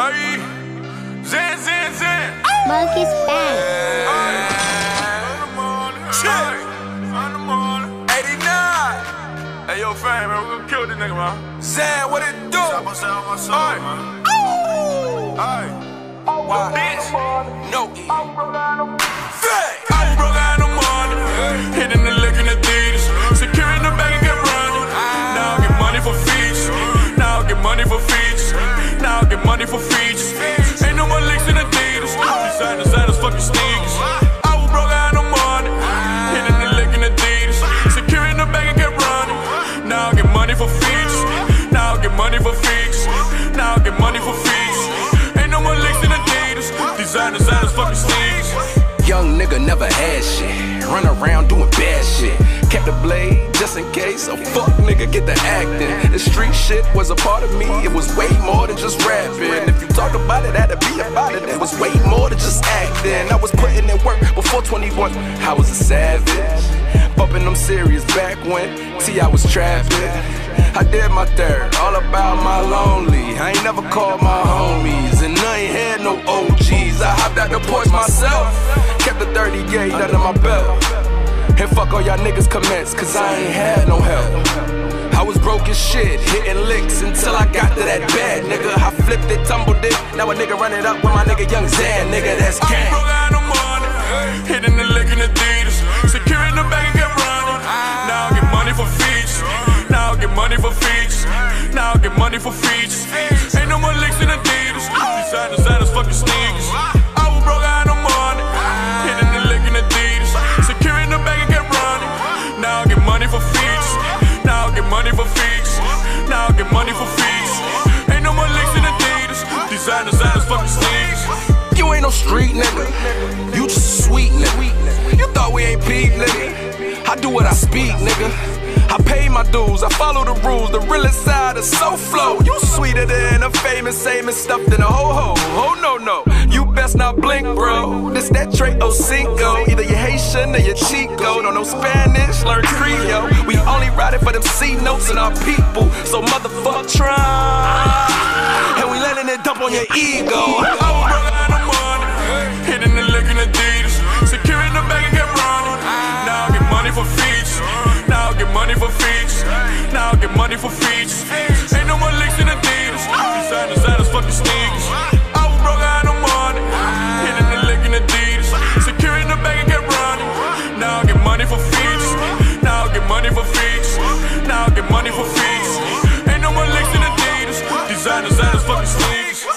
Ay, Zan. Monkey's back. 89. Hey, yo, Fayn, man, we gon' kill this nigga, man. Zan, what it do? Ay. Why? Bitch, no E. Fayn. I was broke out no money, hitting the lick in Adidas, securing the bag and get running. Now I get money for features. Now I get money for features. Now I get money for features. Ain't no more licks in Adidas. Designers, fucking sneakers. I was broke out no money, hitting the lick in Adidas, securing the bag and get running. Now I get money for features. Now I get money for features. Now I get money for features. Ain't no more licks in Adidas. Designers, fucking sneakers. Young nigga never had shit, run around doing bad shit. Kept the blade just in case a fuck nigga get the acting. The street shit was a part of me, it was way more than just rapping. If you talk about it, had to be about it. It was way more than just acting. I was putting in work before 21, I was a savage. Bumping them serious back when T.I. was trapping. I did my third, all about my lonely. I ain't never called my homies, and I ain't had no OGs. I hopped out the porch myself, kept the 30 gauge under my belt. And fuck all y'all niggas comments, cause I ain't had no help. I was broke as shit, hitting licks until I got to that bad nigga. I flipped it, tumbled it, now a nigga run it up with my nigga Young Zan, nigga, that's gang. I broke out no money, hitting the lick in Adidas, securing the bag and get running. Now I get money for features. Now I get money for features. Now I get money for features. Ain't no more licks in Adidas. Designers, fucking sneakers. I was broke out no money, hitting the lick in Adidas, securing the bag and get running. Now I get money for features. Now I get money for features. Now I get money for features. Ain't no more licks in Adidas. Designers, fucking sneakers. You ain't no street nigga, you just a sweet nigga. You thought we ain't peep nigga, I do what I speak nigga. I pay my dues, I follow the rules, the realest side is so flow. You sweeter than a famous, same as stuffed in a ho-ho. Oh no, you best not blink bro, this that Trey O Cinco. Either you Haitian or you Chico, don't know Spanish, learn Creole. We only ride it for them C notes and our people, so motherfuck try. And we letting it dump on your ego. Hitting the lick in Adidas, securing the bag and get running. Now I get money for features. Now I get money for features. Now I get money for features. Ain't no more licks in Adidas. Designers, fucking sneakers. I was broke out no money, hitting the lick in Adidas, securing the bag and get running. Now I get money for features. Now I get money for features. Now I get money for features. Ain't no more licks in Adidas. Designers, fucking sneakers.